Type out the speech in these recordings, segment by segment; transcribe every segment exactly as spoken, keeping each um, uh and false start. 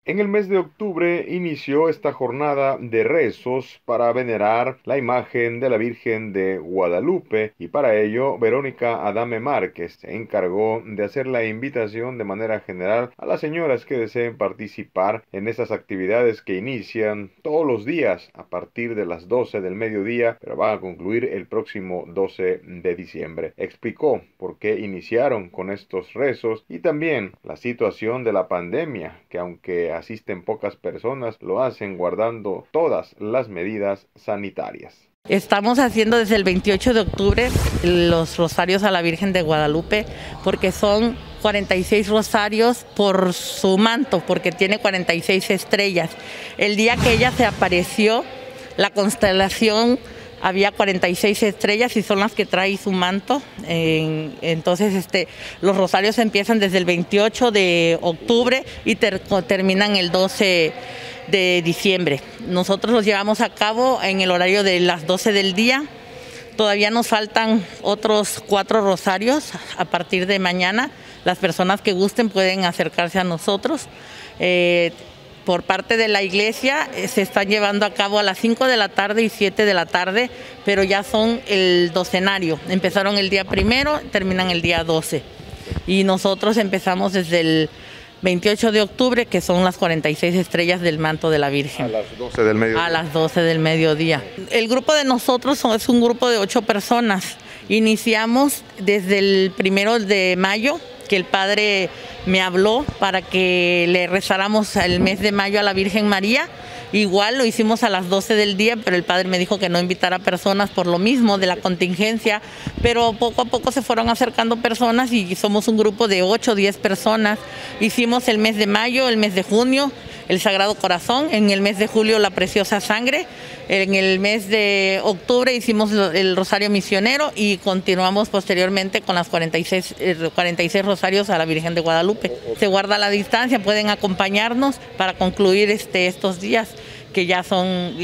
En el mes de octubre inició esta jornada de rezos para venerar la imagen de la Virgen de Guadalupe y para ello Verónica Adame Márquez se encargó de hacer la invitación de manera general a las señoras que deseen participar en estas actividades que inician todos los días a partir de las doce del mediodía, pero van a concluir el próximo doce de diciembre. Explicó por qué iniciaron con estos rezos y también la situación de la pandemia, que aunque asisten pocas personas, lo hacen guardando todas las medidas sanitarias. Estamos haciendo desde el veintiocho de octubre los rosarios a la Virgen de Guadalupe porque son cuarenta y seis rosarios por su manto, porque tiene cuarenta y seis estrellas. El día que ella se apareció, la constelación había cuarenta y seis estrellas y son las que trae su manto. Entonces este, los rosarios empiezan desde el veintiocho de octubre y ter terminan el doce de diciembre. Nosotros los llevamos a cabo en el horario de las doce del día. Todavía nos faltan otros cuatro rosarios a partir de mañana. Las personas que gusten pueden acercarse a nosotros. Eh, Por parte de la iglesia se están llevando a cabo a las cinco de la tarde y siete de la tarde, pero ya son el docenario. Empezaron el día primero, terminan el día doce. Y nosotros empezamos desde el veintiocho de octubre, que son las cuarenta y seis estrellas del manto de la Virgen. A las doce del mediodía. A las doce del mediodía. El grupo de nosotros es un grupo de ocho personas. Iniciamos desde el primero de mayo, que el padre me habló para que le rezáramos el mes de mayo a la Virgen María. Igual lo hicimos a las doce del día, pero el padre me dijo que no invitara personas por lo mismo de la contingencia, pero poco a poco se fueron acercando personas y somos un grupo de ocho o diez personas. Hicimos el mes de mayo, el mes de junio, el Sagrado Corazón, en el mes de julio la Preciosa Sangre, en el mes de octubre hicimos el Rosario Misionero y continuamos posteriormente con las cuarenta y seis, cuarenta y seis rosarios a la Virgen de Guadalupe. Se guarda la distancia, pueden acompañarnos para concluir este, estos días, que ya son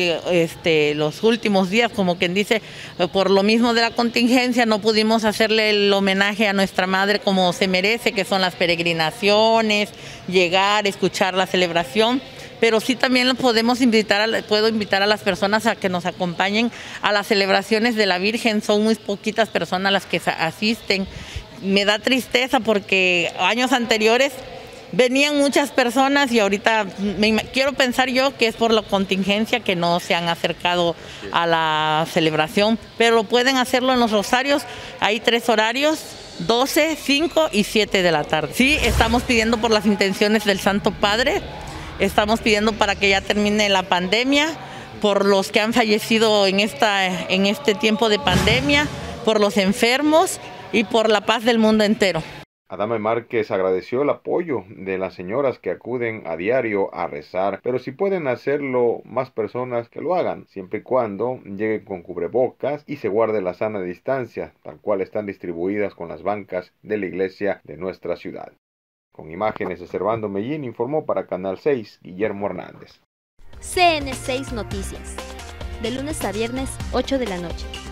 este, los últimos días, como quien dice, por lo mismo de la contingencia no pudimos hacerle el homenaje a nuestra madre como se merece, que son las peregrinaciones, llegar, escuchar la celebración, pero sí también podemos invitar a, puedo invitar a las personas a que nos acompañen a las celebraciones de la Virgen. Son muy poquitas personas las que asisten. Me da tristeza porque años anteriores venían muchas personas y ahorita me, quiero pensar yo que es por la contingencia que no se han acercado a la celebración, pero pueden hacerlo en los rosarios. Hay tres horarios, doce, cinco y siete de la tarde. Sí, estamos pidiendo por las intenciones del Santo Padre, estamos pidiendo para que ya termine la pandemia, por los que han fallecido en, esta, en este tiempo de pandemia, por los enfermos y por la paz del mundo entero. Adame Márquez agradeció el apoyo de las señoras que acuden a diario a rezar, pero si pueden hacerlo más personas que lo hagan, siempre y cuando lleguen con cubrebocas y se guarde la sana distancia, tal cual están distribuidas con las bancas de la iglesia de nuestra ciudad. Con imágenes de Servando Mellín informó para Canal seis, Guillermo Hernández. C N seis Noticias, de lunes a viernes, ocho de la noche.